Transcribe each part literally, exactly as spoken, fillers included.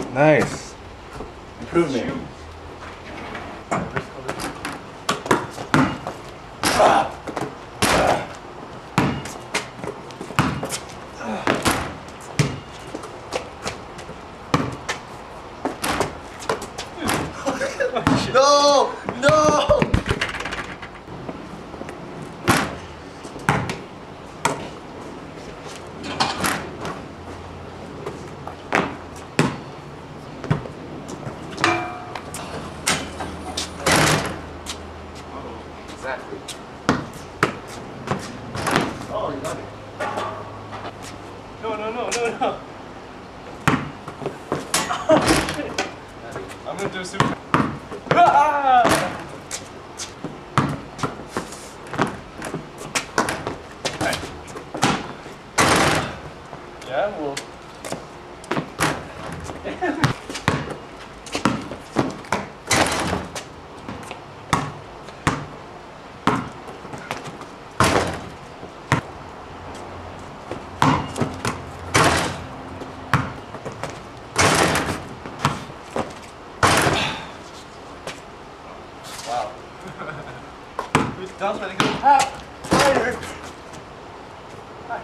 Nice. Improvement. No! No! Exactly. Oh, you got it. No, no, no, no, no. I'm gonna do a super. Ah! Right. Yeah, well. Wow. Who's done so I think it's half tighter. Hi.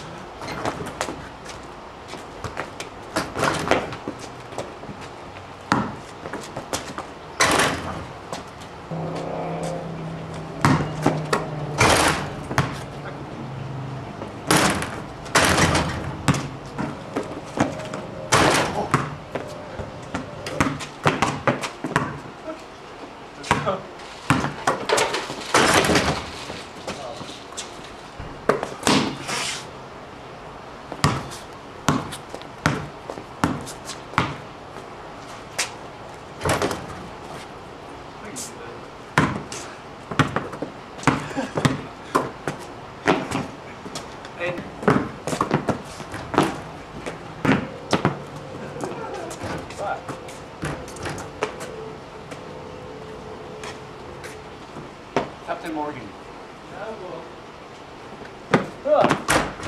And what? Captain Morgan. Yeah, well. Ah.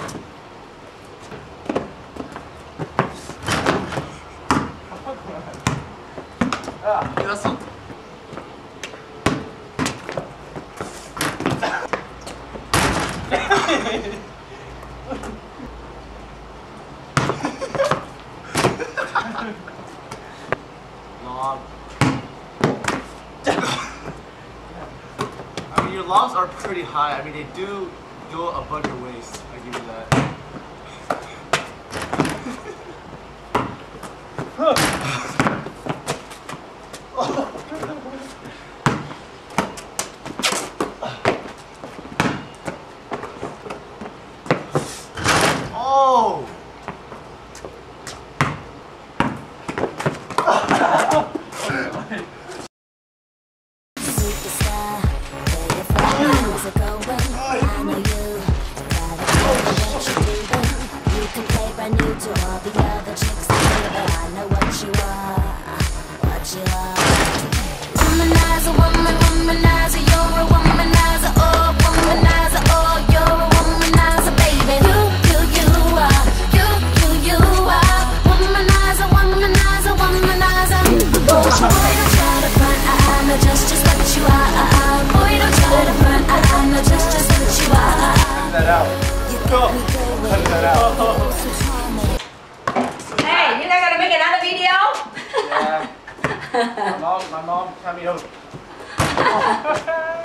Ah, that's not. Lob. I mean, your lobs are pretty high. I mean, they do go above your waist. I give you that. Oh! Womanizer, woman, womanizer, you're a womanizer, oh, womanizer, oh, you're a womanizer, baby. You, you, you are, you, you, you are, womanizer, womanizer, womanizer. Boy, don't try to front, I know just, just what you are. Boy, don't try to front, I know just, just what you are. Cut that out. Go. Cut that out. Hey, you guys gotta make another video? Yeah. My mom, my mom, tell me to.